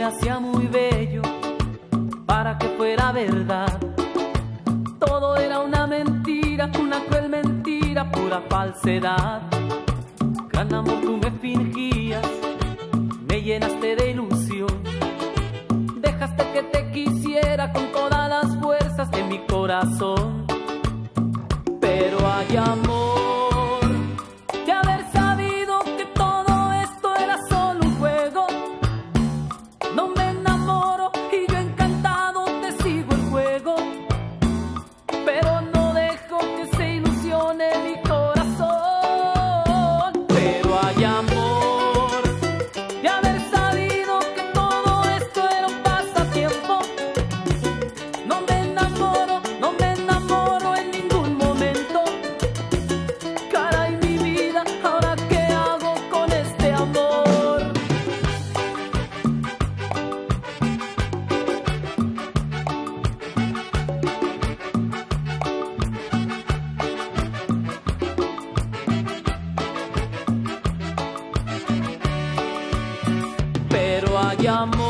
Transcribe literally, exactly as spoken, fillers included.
hacía muy bello para que fuera verdad. Todo era una mentira, una cruel mentira, pura falsedad. Gran amor tú me fingías, me llenaste de ilusión. Dejaste que te quisiera con todas las fuerzas de mi corazón. Pero hay amor, de haber sabido que todo esto era solo un juego. No me enamoro y yo encantado te sigo el juego, pero no dejo que se ilusione mi corazón. Pero hay amor, de haber sabido que todo esto era un pasatiempo. No me enamoro, no me enamoro en ningún momento. Caray, mi vida, ¿ahora qué hago con este amor? Pero hay amor.